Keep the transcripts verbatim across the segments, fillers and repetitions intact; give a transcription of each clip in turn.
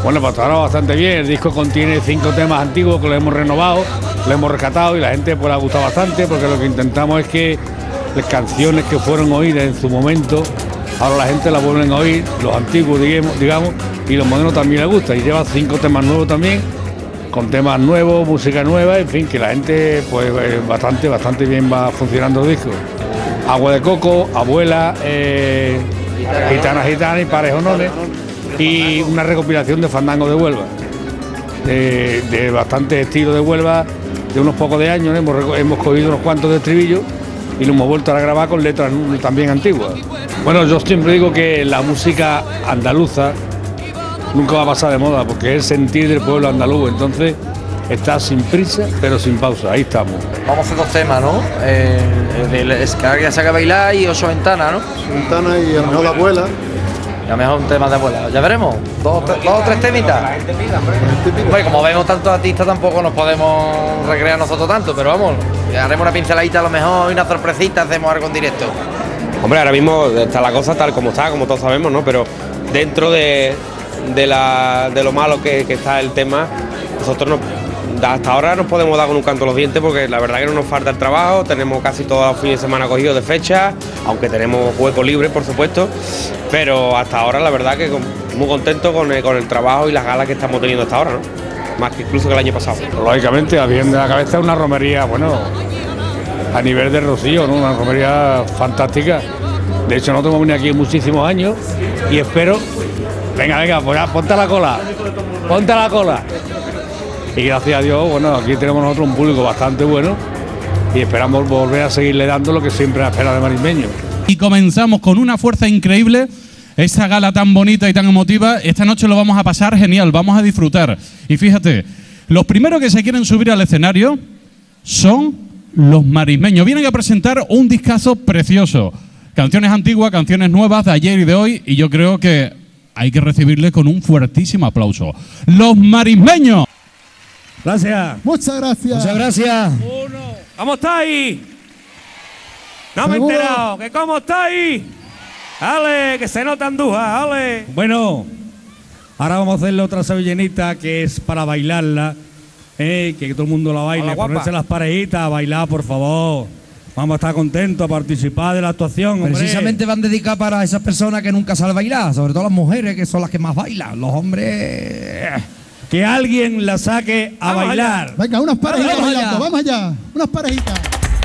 Bueno, pues hasta ahora bastante bien. El disco contiene cinco temas antiguos que lo hemos renovado, lo hemos rescatado y la gente pues le ha gustado bastante, porque lo que intentamos es que las canciones que fueron oídas en su momento, ahora la gente las vuelven a oír, los antiguos digamos, digamos y los modernos también les gusta. Y lleva cinco temas nuevos también, con temas nuevos, música nueva, en fin, que la gente pues bastante, bastante bien va funcionando el disco. Agua de Coco, Abuela, eh, Gitana Gitana y Parejonones, y una recopilación de fandango de Huelva, de, de bastante estilo de Huelva, de unos pocos de años. Hemos, hemos cogido unos cuantos de estribillos y lo hemos vuelto a grabar con letras también antiguas. Bueno, yo siempre digo que la música andaluza nunca va a pasar de moda, porque es el sentir del pueblo andaluz, entonces está sin prisa pero sin pausa, ahí estamos. Vamos a hacer dos temas, ¿no? Eh, el, el, que alguien saque a bailar y Ocho Ventanas, ¿no? Ventana y a lo mejor la abuela. Y a lo mejor un tema de abuela. Ya veremos. Dos o tres temitas. Bueno, como vemos tantos artistas tampoco nos podemos recrear nosotros tanto, pero vamos, haremos una pinceladita a lo mejor y una sorpresita, hacemos algo en directo. Hombre, ahora mismo está la cosa tal como está, como todos sabemos, ¿no? Pero dentro de, de, la, de lo malo que, que está el tema, nosotros nos, hasta ahora nos podemos dar con un canto a los dientes, porque la verdad que no nos falta el trabajo, tenemos casi todos los fines de semana cogidos de fecha, aunque tenemos hueco libre, por supuesto, pero hasta ahora la verdad que muy contento con el, con el trabajo y las galas que estamos teniendo hasta ahora, ¿no? Más que incluso que el año pasado. Lógicamente, a bien de la cabeza una romería, bueno, a nivel de Rocío, ¿no? Una romería fantástica. De hecho, nosotros hemos venido aquí muchísimos años y espero, venga, venga, pues ya, ponte a la cola, ponte a la cola. Y gracias a Dios, bueno, aquí tenemos nosotros un público bastante bueno y esperamos volver a seguirle dando lo que siempre espera de marismeño. Y comenzamos con una fuerza increíble esa gala tan bonita y tan emotiva. Esta noche lo vamos a pasar genial, vamos a disfrutar. Y fíjate, los primeros que se quieren subir al escenario son los marismeños. Vienen a presentar un discazo precioso. Canciones antiguas, canciones nuevas de ayer y de hoy, y yo creo que hay que recibirles con un fuertísimo aplauso. ¡Los marismeños! Gracias. Muchas gracias. Muchas gracias. Uno. ¿Cómo estáis? No me he enterado. ¿Que cómo estáis? Ale, que se nota Andújar, ale. Bueno, ahora vamos a hacerle otra sevillanita que es para bailarla, eh, que todo el mundo la baile, ponerse las parejitas a bailar, por favor. Vamos a estar contentos a participar de la actuación, hombre. Precisamente van dedicadas para esas personas que nunca saben bailar, sobre todo las mujeres, que son las que más bailan. Los hombres... Que alguien la saque a vamos bailar. Allá. Venga, unas parejitas vamos bailando, allá. vamos allá, unas parejitas.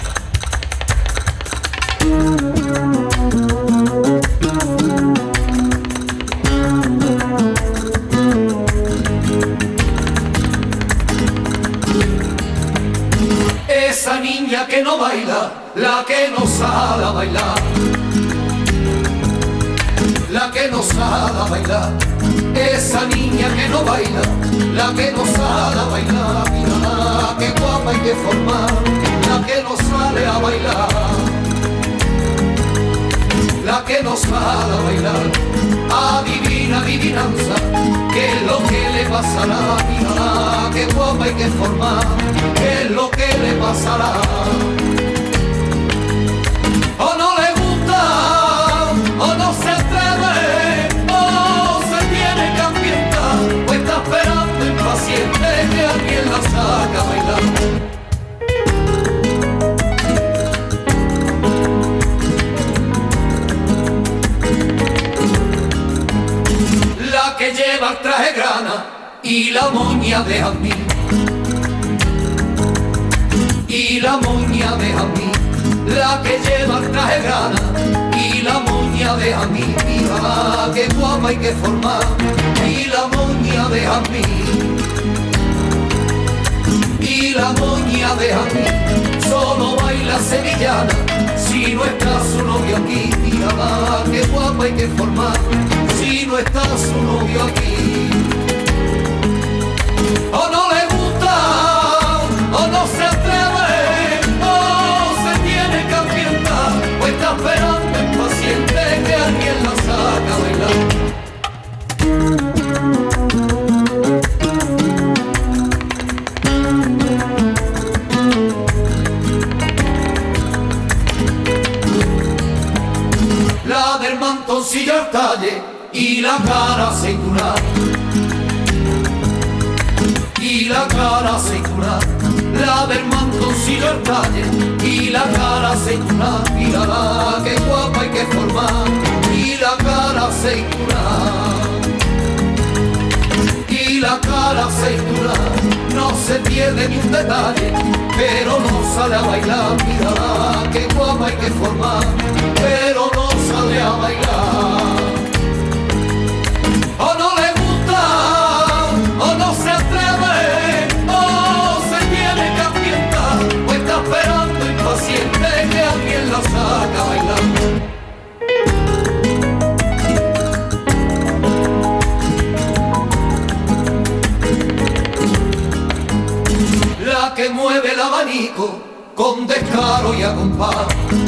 Esa niña que no baila, la que no sabe bailar, la que no sabe bailar. Esa niña que no baila, la que no sabe bailar, mira qué guapa y qué forma, la que no sale a bailar, la que no sabe bailar, adivina, adivinanza, qué es lo que le pasará, mira qué guapa y qué forma, qué es lo que le pasará. O no le gusta, o no se atreve, pues está esperando impaciente que alguien la saque a bailar. La que lleva el traje grana y la moña de jazmín, y la moña de jazmín, la que lleva el traje grana y la moña de jazmín, mira qué guapa y qué forma, y la moña de jazmín, y la moña de jazmín, solo baila sevillana, si no está su novio aquí, mira qué guapa y qué forma, si no está su novio aquí. O no le gusta, o no se atreve, o se tiene que ambientar, o está esperando impaciente que alguien la saque a bailar. La del mantoncillo al talle y la cara aceitunada, y la cara aceituna, la del mantoncillo el talle y la cara aceituna, mírala qué guapa y qué forma, y la cara aceituna, y la cara aceituna, no se pierde ni un detalle, pero no sale a bailar, mírala qué guapa y qué forma, pero no sale a bailar. O no le gusta, o no se atreve, o se tiene que ambientar, o está esperando impaciente que alguien la saque a bailar. La que mueve el abanico con descaro y a compás,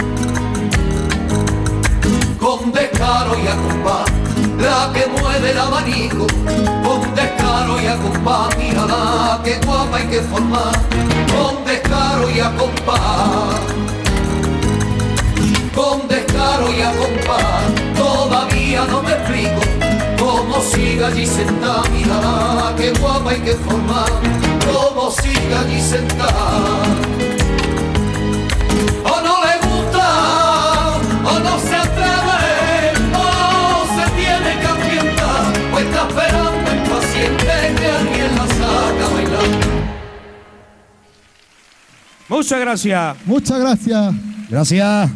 con descaro y a compás. La que mueve el abanico con descaro y a compás, mírala qué guapa y qué forma, con descaro y a compás, con descaro y a compás. Todavía no me explico cómo sigue allí sentada, mírala qué guapa y qué forma, cómo sigue allí sentada. O no le gusta, o no se atreve, o se tiene que ambientar, o está esperando impaciente que alguien la saque a bailar. Muchas gracias. Muchas gracias. Gracias.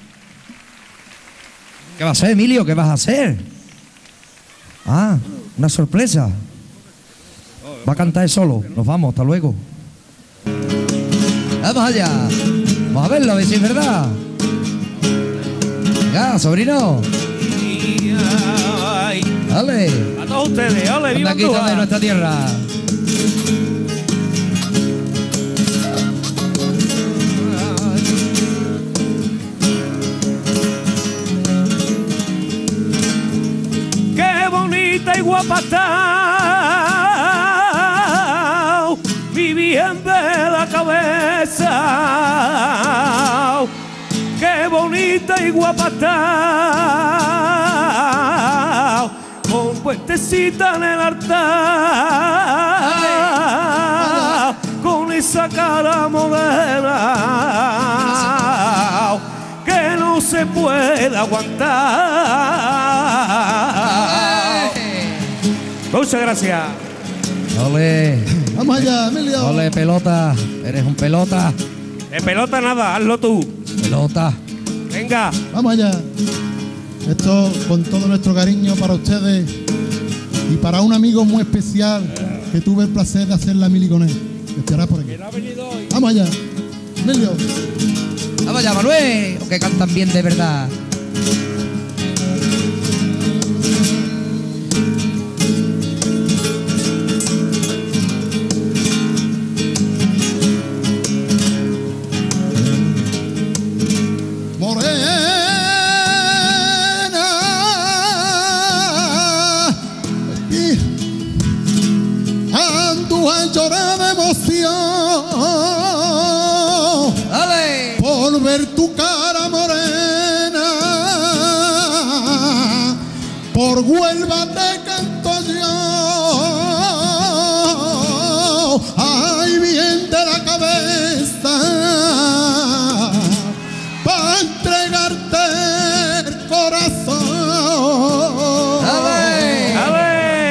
¿Qué vas a hacer, Emilio? ¿Qué vas a hacer? Ah, una sorpresa. Va a cantar él solo. Nos vamos, hasta luego. Vamos allá. Vamos a verlo, a ver si es verdad. Venga, sobrino. Dale. A todos ustedes, dale, viva aquí está de nuestra tierra. Qué bonita y guapa está mi bien de la cabeza. Qué bonita y guapa está con puentecita en el altar, con esa cara moderna que no se puede aguantar. Muchas gracias. Ole. Vamos allá, Emilio. Ole, pelota. Eres un pelota. De pelota nada, hazlo tú. Pelota. Venga. Vamos allá. Esto con todo nuestro cariño para ustedes y para un amigo muy especial que tuve el placer de hacer la mili con él. Estará por aquí. Vamos allá. Emilio. Vamos allá, Manuel. Que cantan bien de verdad. Lloré de emoción. ¡Dale! Por ver tu cara morena, por Huelva te canto yo. Ay, bien de la cabeza, pa' entregarte el corazón. ¡Dale! ¡Ale!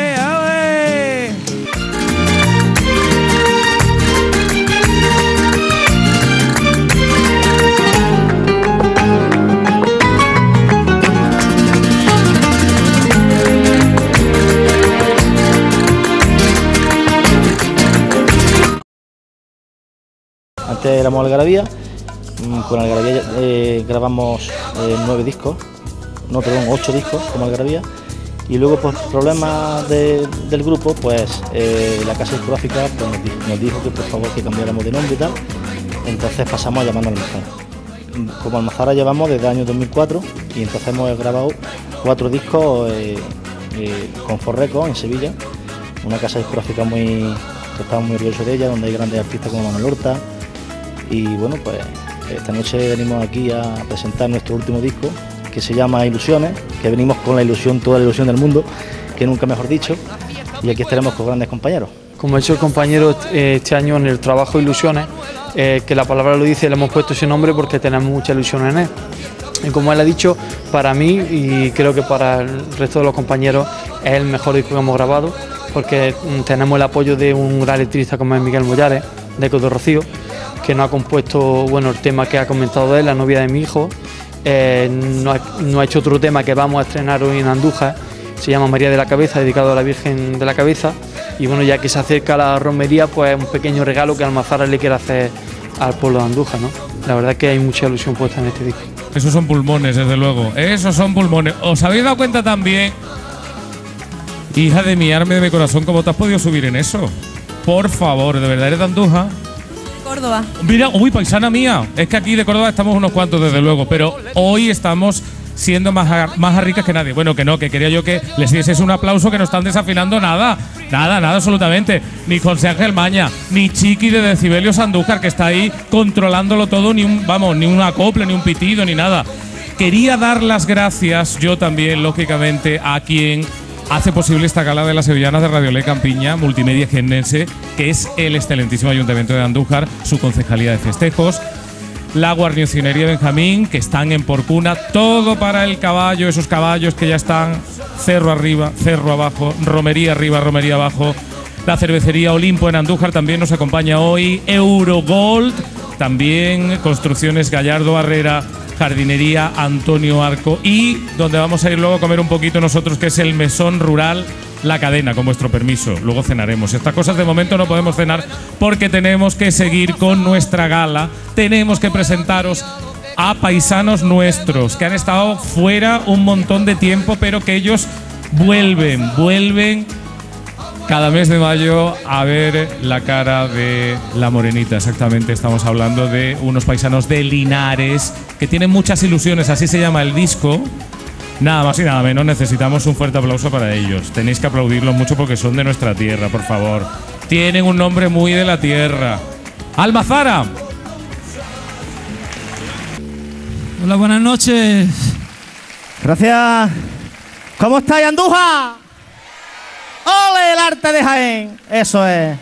Antes éramos Algarabía, con Algarabía eh, grabamos eh, nueve discos, no, perdón, ocho discos como Algarabía, y luego por problemas de, del grupo, pues eh, la casa discográfica pues, nos, dijo, nos dijo que por favor que cambiáramos de nombre y tal, entonces pasamos a llamarnos Almazara. Como Almazara llevamos desde el año dos mil cuatro y entonces hemos grabado cuatro discos eh, eh, con Forreco en Sevilla, una casa discográfica muy, que estamos muy orgullosos de ella, donde hay grandes artistas como Manuel Horta. Y bueno, pues esta noche venimos aquí a presentar nuestro último disco, que se llama Ilusiones, que venimos con la ilusión, toda la ilusión del mundo, que nunca mejor dicho, y aquí estaremos con grandes compañeros. como ha hecho el compañero eh, este año en el trabajo Ilusiones, eh, que la palabra lo dice, le hemos puesto ese nombre porque tenemos mucha ilusión en él. Y como él ha dicho, para mí y creo que para el resto de los compañeros es el mejor disco que hemos grabado, porque tenemos el apoyo de un gran letrista como es Miguel Mollares, de Eco de Rocío, que nos ha compuesto bueno, el tema que ha comentado él, La novia de mi hijo. Eh, nos, ha, nos ha hecho otro tema que vamos a estrenar hoy en Andújar, se llama María de la Cabeza, dedicado a la Virgen de la Cabeza. Y bueno, ya que se acerca la romería, pues un pequeño regalo que Almazara le quiere hacer al pueblo de Andújar, ¿no? La verdad es que hay mucha ilusión puesta en este disco. Esos son pulmones, desde luego. Esos son pulmones. ¿Os habéis dado cuenta también, hija de mi arma y de mi corazón, cómo te has podido subir en eso? Por favor, ¿de verdad eres de Andújar? Córdoba. Mira, uy, paisana mía. Es que aquí de Córdoba estamos unos cuantos, desde luego. Pero hoy estamos siendo más, más ricas que nadie. Bueno, que no, que quería yo que les dieses un aplauso, que no están desafinando nada. Nada, nada, absolutamente. Ni José Ángel Maña, ni Chiqui de Decibelios Andújar, que está ahí controlándolo todo, ni un, vamos, ni un acople, ni un pitido, ni nada. Quería dar las gracias, yo también, lógicamente, a quien hace posible esta gala de las sevillanas de Radio Ley Campiña, Multimedia Jiennense, que es el excelentísimo Ayuntamiento de Andújar, su concejalía de festejos, la guarnicionería Benjamín, que están en Porcuna, todo para el caballo, esos caballos que ya están cerro arriba, cerro abajo, romería arriba, romería abajo. La cervecería Olimpo en Andújar también nos acompaña hoy, Eurogold, también Construcciones Gallardo Barrera, Jardinería Antonio Arco y donde vamos a ir luego a comer un poquito nosotros, que es el Mesón Rural La Cadena, con vuestro permiso. Luego cenaremos. Estas cosas de momento no podemos cenar porque tenemos que seguir con nuestra gala. Tenemos que presentaros a paisanos nuestros que han estado fuera un montón de tiempo, pero que ellos vuelven, vuelven cada mes de mayo a ver la cara de la morenita. Exactamente, estamos hablando de unos paisanos de Linares que tienen muchas ilusiones, así se llama el disco. Nada más y nada menos, necesitamos un fuerte aplauso para ellos. Tenéis que aplaudirlos mucho porque son de nuestra tierra, por favor. Tienen un nombre muy de la tierra. Almazara. Hola, buenas noches. Gracias. ¿Cómo estáis, Andújar? ¡Ole, el arte de Jaén! Eso es.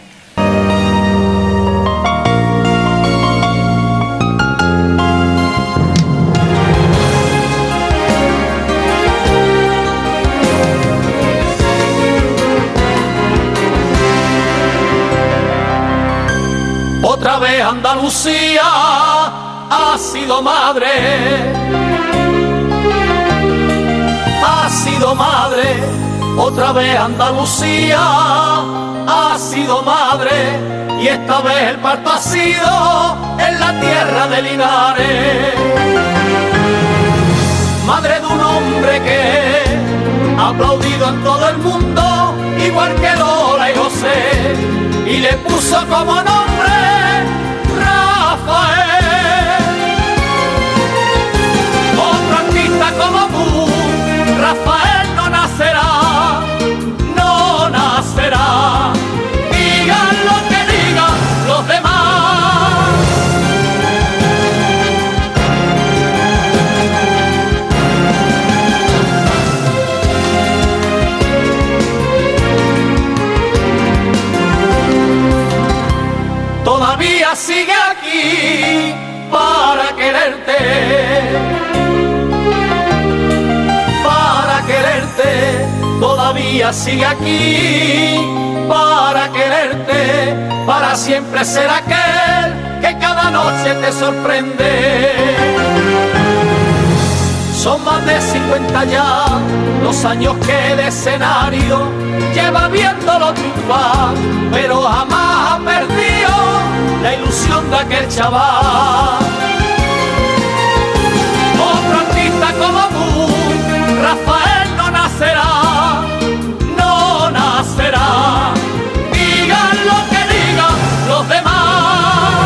Otra vez Andalucía ha sido madre, ha sido madre. Otra vez Andalucía ha sido madre y esta vez el parto ha sido en la tierra de Linares. Madre de un hombre que ha aplaudido en todo el mundo, igual que Lola y José, y le puso como nombre Rafael. Otro artista como tú, Rafael, no nacerá. Será, digan lo que digan los demás. Todavía sigue aquí para quererte, para quererte. Todavía sigue aquí para quererte, para siempre ser aquel que cada noche te sorprende. Son más de cincuenta ya los años que de escenario lleva viéndolo triunfar, pero jamás ha perdido la ilusión de aquel chaval. Otro artista como tú, Rafael, no nacerá. Será, digan lo que digan los demás.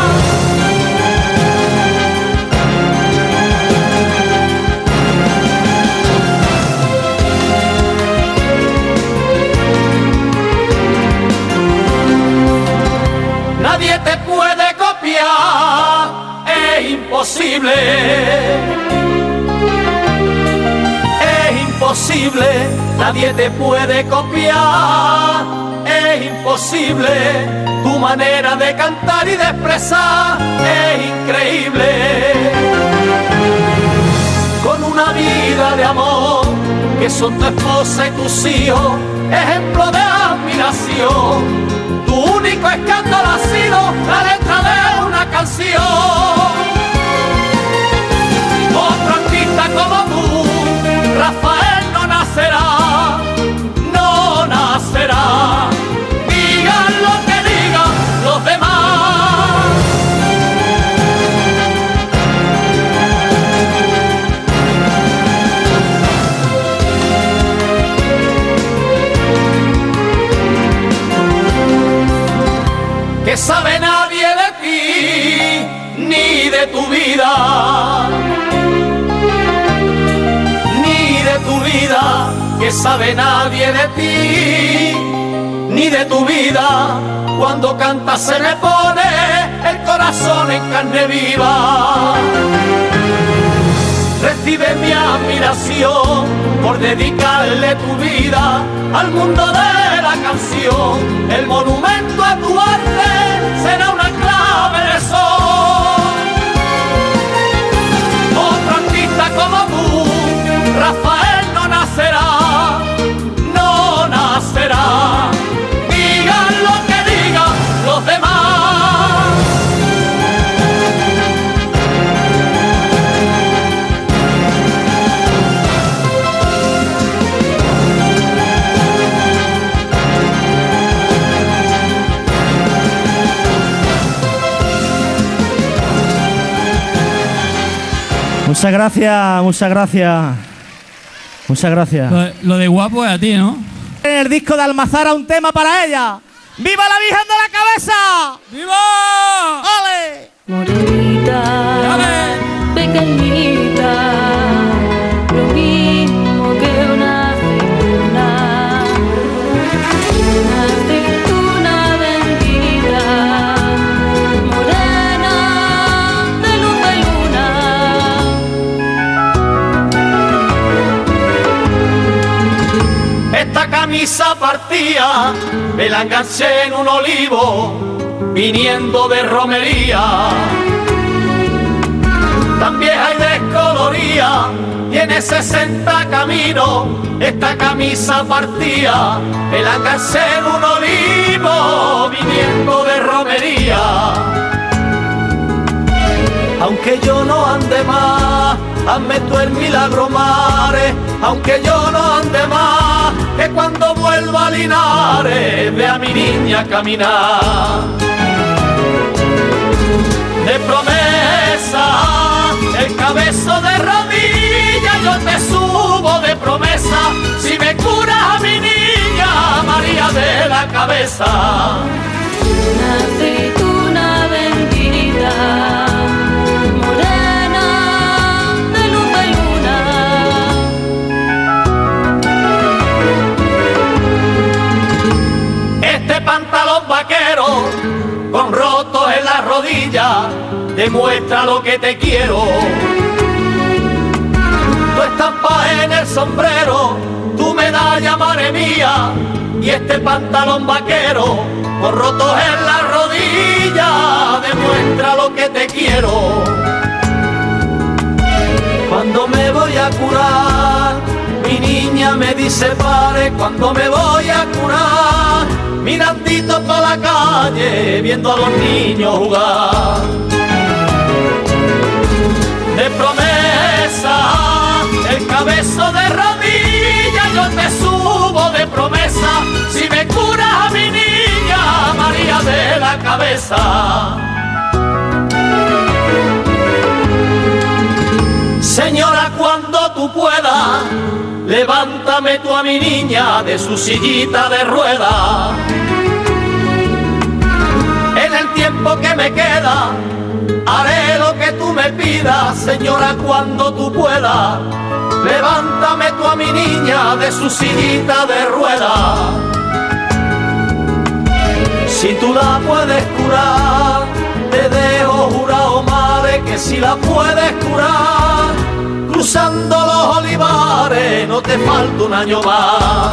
Nadie te puede copiar, es imposible. imposible, nadie te puede copiar. Es imposible, tu manera de cantar y de expresar es increíble. Con una vida de amor, que son tu esposa y tus hijos, ejemplo de admiración. Tu único escándalo ha sido la letra de una canción. Otro artista como tú, Rafael, no nacerá, no nacerá. Digan lo que digan los demás. Que sabe nadie de ti, ni de tu vida, ni de tu vida, que sabe nadie de ti, ni de tu vida. Cuando cantas se me pone el corazón en carne viva. Recibe mi admiración por dedicarle tu vida al mundo de la canción. El monumento a tu arte será una clave de sol. Otro artista como tú, Rafael, no nacerá, no nacerá. Digan lo que digan los demás. Muchas gracias, muchas gracias. Muchas gracias. Lo, lo de guapo es a ti, ¿no? En el disco de Almazara, un tema para ella. ¡Viva la Virgen de la Cabeza! ¡Viva! ¡Ole! Morenita, pequeñita, lo mismo que una aceituna, una aceituna bendita, morena de luz de luna. Esta camisa partía, me la enganché en un olivo, viniendo de romería. Tan vieja y descolorida, tiene sesenta caminos. Esta camisa partía, me la enganché en un olivo, viniendo de romería. Aunque yo no ande más, hazme tú el milagro, mare. Aunque yo no ande más, que cuando vuelva a Linares ve a mi niña caminar. De promesa, el cabezo de rodillas, yo te subo de promesa. Si me curas a mi niña, María de la Cabeza. Una aceituna bendita, morena de luz de luna. Este pantalón vaquero con rotos en las rodillas demuestra lo que te quiero. Tu estampa en el sombrero, tu medalla, madre mía, y este pantalón vaquero con rotos en las rodillas demuestra lo que te quiero. Cuando me voy a curar, mi niña me dice pare. Cuando me voy a curar, mirandito por la calle, viendo a los niños jugar. De promesa, el cabezo de rodillas, yo te subo de promesa. Si me curas a mi niña, María de la Cabeza. Señora, cuando tú puedas, levántame tú a mi niña de su sillita de ruedas. En el tiempo que me queda, haré lo que tú me pidas. Señora, cuando tú puedas, levántame tú a mi niña de su sillita de ruedas. Si tú la puedes curar, te dejo jurado, madre, que si la puedes curar, cruzando los olivares Colores, no te falta un año más.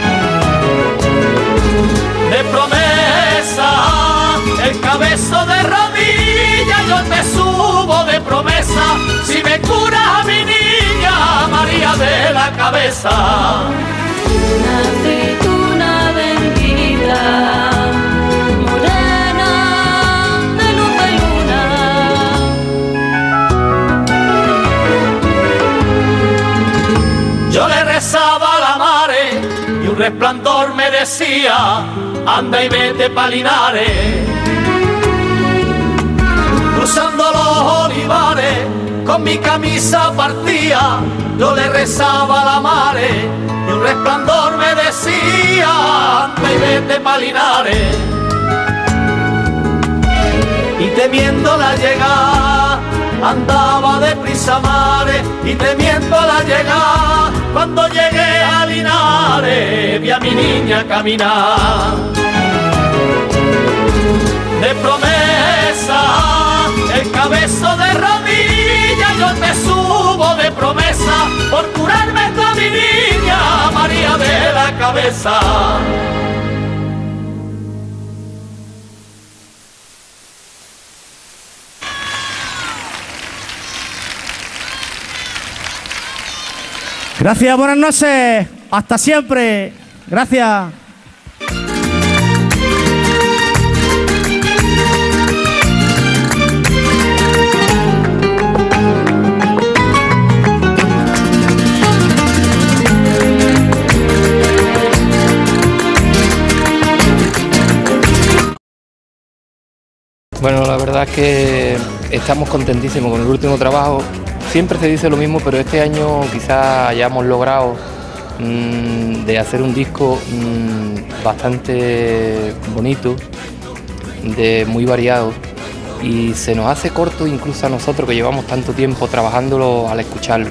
De promesa, el cabezo de rodillas, yo te subo de promesa. Si me curas a mi niña, María de la Cabeza. Una aceituna bendita, morena de luz de luna. Yo le rezaba a la mare y un resplandor me decía, anda y vete pa' Linares. Cruzando los olivares, con mi camisa partía, yo le rezaba a la mare y un resplandor me decía, anda y vete pa' Linares. Y temiendo la llegada, andaba deprisa mare, y temiendo la llegada, cuando llegué a Linares, vi a mi niña caminar. De promesa, el cabezo de rodillas, yo te subo de promesa, por curarme a mi niña, María de la Cabeza. Gracias, buenas noches. Hasta siempre. Gracias. Bueno, la verdad es que estamos contentísimos con el último trabajo. Siempre se dice lo mismo, pero este año quizás hayamos logrado mmm, de hacer un disco mmm, bastante bonito, de muy variado, y se nos hace corto incluso a nosotros que llevamos tanto tiempo trabajándolo al escucharlo.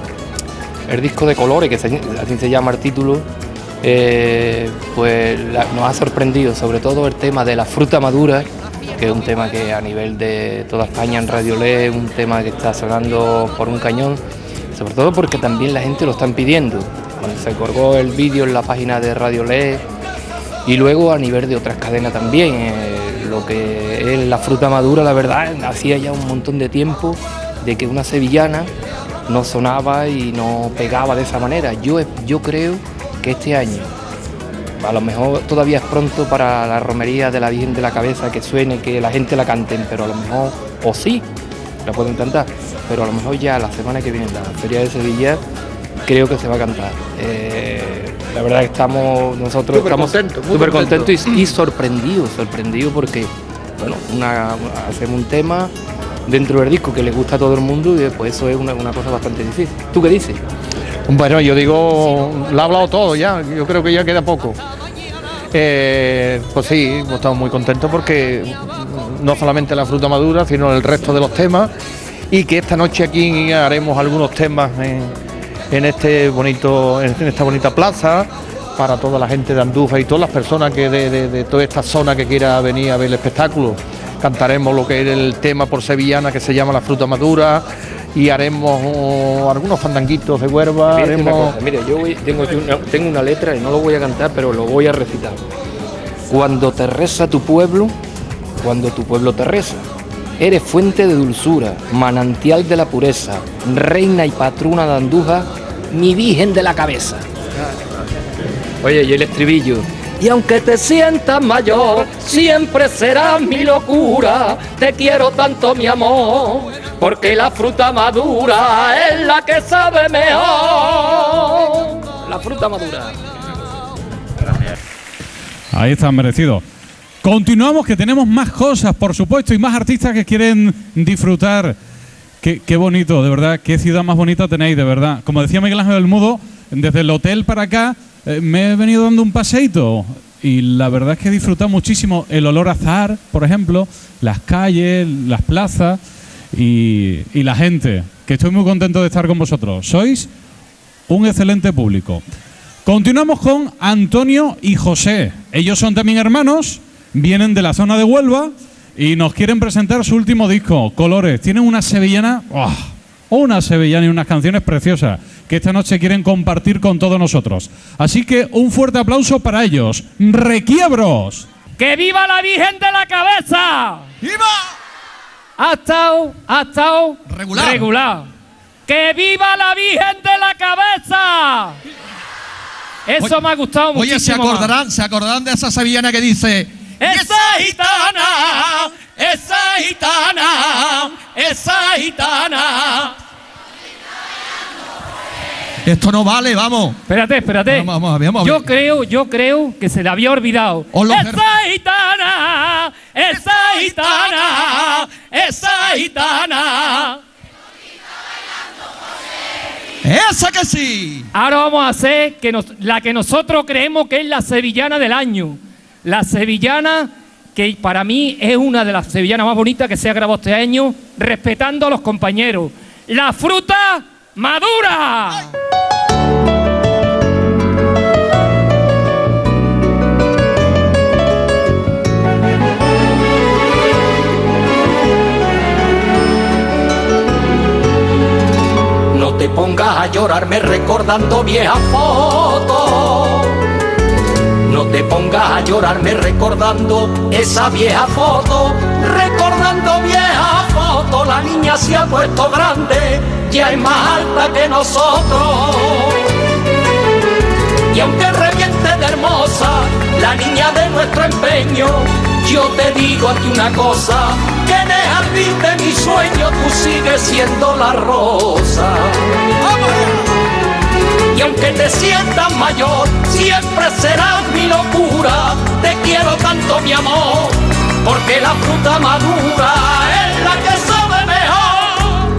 El disco de colores, que se, así se llama el título, eh, pues la, nos ha sorprendido, sobre todo el tema de la fruta madura, que es un tema que a nivel de toda España en Radio Le es un tema que está sonando por un cañón, sobre todo porque también la gente lo están pidiendo. Cuando se colgó el vídeo en la página de Radio Le y luego a nivel de otras cadenas también, eh, lo que es la fruta madura, la verdad, hacía ya un montón de tiempo de que una sevillana no sonaba y no pegaba de esa manera. Yo, yo creo que este año, a lo mejor todavía es pronto para la romería de la Virgen de la Cabeza que suene, que la gente la canten, pero a lo mejor, o sí, la pueden cantar, pero a lo mejor ya la semana que viene en la Feria de Sevilla creo que se va a cantar. Eh, la verdad que estamos, nosotros Súper estamos contento, muy súper contento. contentos y, y sorprendidos, sorprendidos porque, bueno, una, hacemos un tema dentro del disco que le gusta a todo el mundo y después eso es una, una cosa bastante difícil. ¿Tú qué dices? Bueno, yo digo, lo ha hablado todo ya, yo creo que ya queda poco. Eh, pues sí, estamos muy contentos porque no solamente la fruta madura, sino el resto de los temas, y que esta noche aquí haremos algunos temas en, en este bonito, en esta bonita plaza para toda la gente de Andújar y todas las personas que de, de, de toda esta zona que quiera venir a ver el espectáculo. Cantaremos lo que es el tema por sevillana que se llama La Fruta Madura, y haremos uh, algunos fandanguitos de Huerva. Mira, haremos... cosa, mira, yo voy, tengo, aquí una, tengo una letra y no lo voy a cantar, pero lo voy a recitar. Cuando te reza tu pueblo, cuando tu pueblo te reza, eres fuente de dulzura, manantial de la pureza, reina y patrona de Andújar, mi Virgen de la Cabeza. Oye, y el estribillo. Y aunque te sientas mayor, siempre serás mi locura. Te quiero tanto, mi amor, porque la fruta madura es la que sabe mejor. La fruta madura. Ahí están, merecidos. Continuamos, que tenemos más cosas, por supuesto, y más artistas que quieren disfrutar. Qué, qué bonito, de verdad, qué ciudad más bonita tenéis, de verdad. Como decía Miguel Ángel del Mudo, desde el hotel para acá eh, me he venido dando un paseíto y la verdad es que he disfrutado muchísimo el olor a azahar, por ejemplo, las calles, las plazas y, y la gente, que estoy muy contento de estar con vosotros. Sois un excelente público. Continuamos con Antonio y José. Ellos son también hermanos, vienen de la zona de Huelva y nos quieren presentar su último disco, Colores. Tienen una sevillana oh, Una sevillana y unas canciones preciosas que esta noche quieren compartir con todos nosotros. Así que un fuerte aplauso para ellos. ¡Requiebros! ¡Que viva la Virgen de la Cabeza! ¡Viva! Ha estado, ha estado regular. regular. ¡Que viva la Virgen de la Cabeza! Eso oye, me ha gustado muchísimo. Oye, ¿se acordarán, más. ¿se acordarán de esa sevillana que dice... ¡Esa gitana! ¡Esa gitana! ¡Esa gitana! Esto no vale, vamos. Espérate, espérate. Vamos, vamos, vamos, vamos. Yo creo, yo creo que se le había olvidado. ¡Esa gitana! ¡Esa gitana! ¡Esa gitana! ¡Esa que sí! Ahora vamos a hacer que nos, la que nosotros creemos que es la sevillana del año. La sevillana que para mí es una de las sevillanas más bonitas que se ha grabado este año, respetando a los compañeros. ¡La fruta madura! ¡Ay! No te pongas a llorarme recordando viejas fotos. No te pongas a llorarme recordando esa vieja foto. Recordando vieja foto, la niña se ha puesto grande, ya es más alta que nosotros. Y aunque reviente de hermosa la niña de nuestro empeño, yo te digo a ti una cosa, que en el jardín de mi sueño tú sigues siendo la rosa. Y aunque te sientas mayor, siempre serás mi locura. Te quiero tanto, mi amor, porque la fruta madura es la que sabe mejor.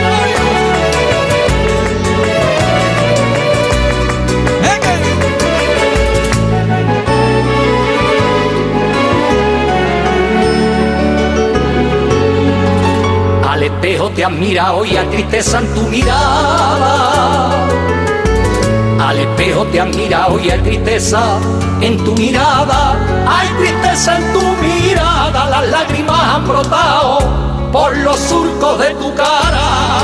Al espejo te has mirado y hay tristeza en tu mirada. Al espejo te has mirado y hay tristeza en tu mirada. Hay tristeza en tu mirada, las lágrimas han brotado por los surcos de tu cara.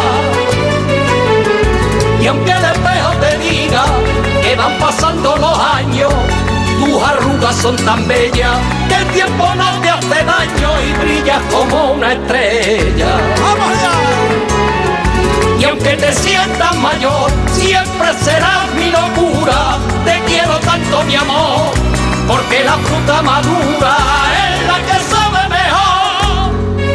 Y aunque el espejo te diga que van pasando los años, tus arrugas son tan bellas que el tiempo no te hace daño y brillas como una estrella. ¡Vamos allá! Y aunque te sientas mayor, siempre serás mi locura. Te quiero tanto, mi amor, porque la fruta madura es la que sabe mejor.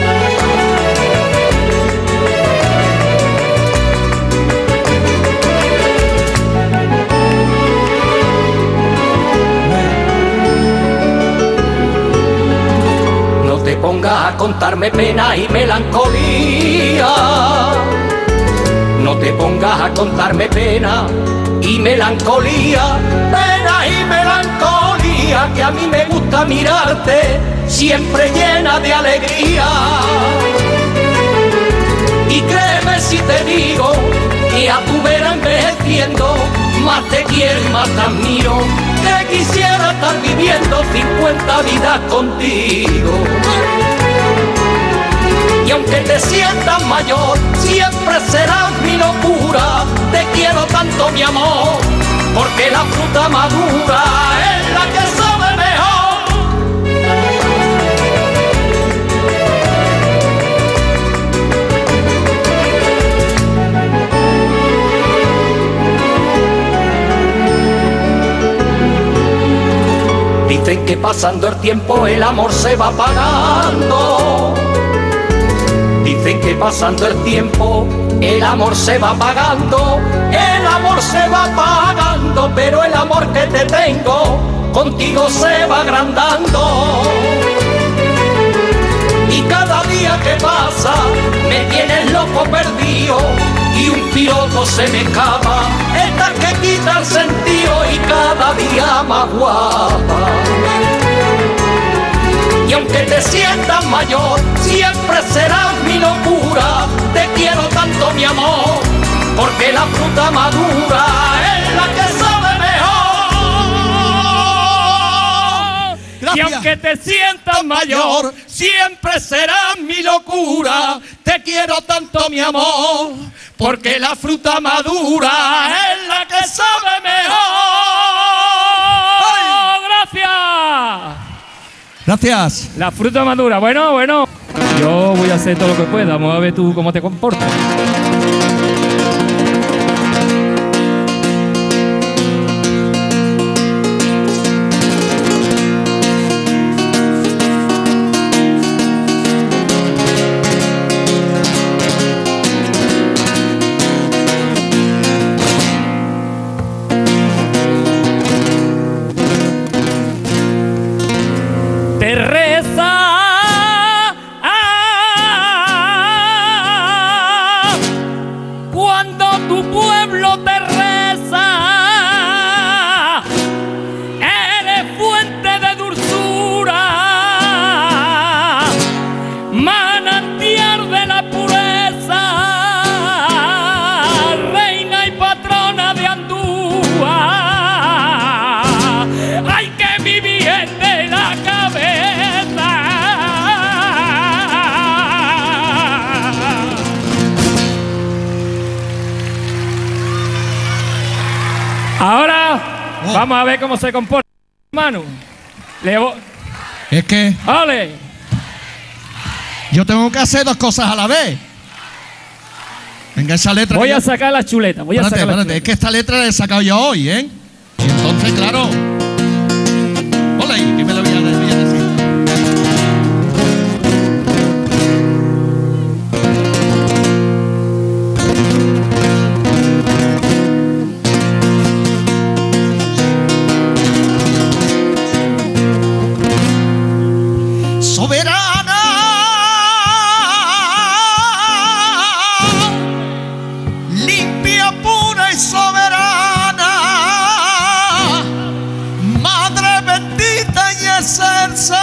No te pongas a contarme pena y melancolía. No te pongas a contarme pena y melancolía, pena y melancolía, que a mí me gusta mirarte siempre llena de alegría. Y créeme si te digo que a tu vera envejeciendo, más te quiero y más te admiro, que quisiera estar viviendo cincuenta vidas contigo. Y aunque te sientas mayor, siempre serás mi locura. Te quiero tanto, mi amor, porque la fruta madura es la que sabe mejor. Dicen que pasando el tiempo el amor se va apagando. Dicen que pasando el tiempo el amor se va apagando, el amor se va apagando, pero el amor que te tengo contigo se va agrandando. Y cada día que pasa me tienes loco perdido y un piropo se me escapa, esta que quita el sentido y cada día más guapa. Y aunque te sientas mayor, siempre serás mi locura. Te quiero tanto, mi amor, porque la fruta madura es la que sabe mejor. Y aunque te sientas mayor, siempre serás mi locura. Te quiero tanto, mi amor, porque la fruta madura es la que sabe mejor. ¡Gracias! Gracias. La fruta madura. Bueno, bueno. Yo voy a hacer todo lo que pueda. Vamos a ver tú cómo te comportas. Ahora vamos a ver cómo se comporta, hermano. Le voy. Es que ¡Ale! yo tengo que hacer dos cosas a la vez. Venga, esa letra. Voy que a yo- sacar la chuleta. Voy espérate, a sacar la espérate, es que esta letra la he sacado yo hoy, ¿eh? Y entonces, claro. Hola ahí, que me lo voy a, voy a decir. Soberana, limpia, pura y soberana, madre bendita y excelsa,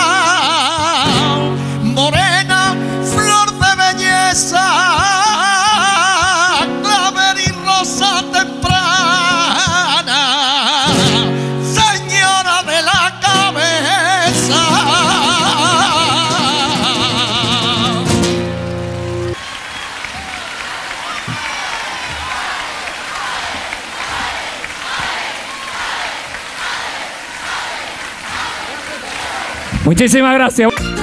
morena, flor de belleza, clavel y rosa temprana, señora de la cabeza. Muchísimas gracias.